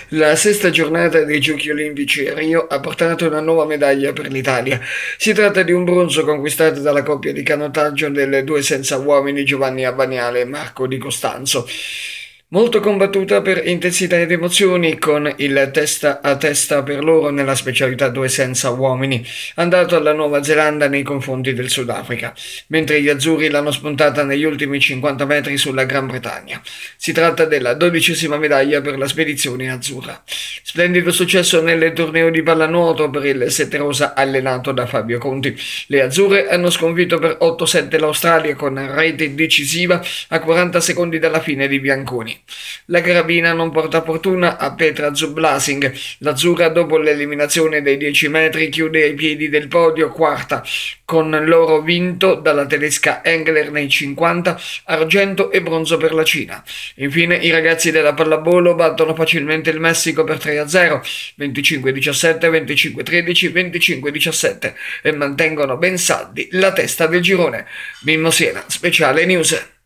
La sesta giornata dei Giochi Olimpici a Rio ha portato una nuova medaglia per l'Italia. Si tratta di un bronzo conquistato dalla coppia di canottaggio delle due senza uomini Giovanni Abbaniale e Marco Di Costanzo. Molto combattuta per intensità ed emozioni, con il testa a testa per loro nella specialità due senza uomini, andato alla Nuova Zelanda nei confronti del Sudafrica, mentre gli azzurri l'hanno spuntata negli ultimi 50 metri sulla Gran Bretagna. Si tratta della 12ª medaglia per la spedizione azzurra. Splendido successo nel torneo di pallanuoto per il Sette Rosa allenato da Fabio Conti. Le azzurre hanno sconfitto per 8-7 l'Australia con rete decisiva a 40 secondi dalla fine di Bianconi. La carabina non porta fortuna a Petra Zublasing. L'azzurra, dopo l'eliminazione dei 10 metri, chiude ai piedi del podio quarta, con l'oro vinto dalla tedesca Engler nei 50, argento e bronzo per la Cina. Infine i ragazzi della pallavolo battono facilmente il Messico per 3-0, 25-17, 25-13, 25-17 e mantengono ben saldi la testa del girone. Mimmo Siena, Speciale News.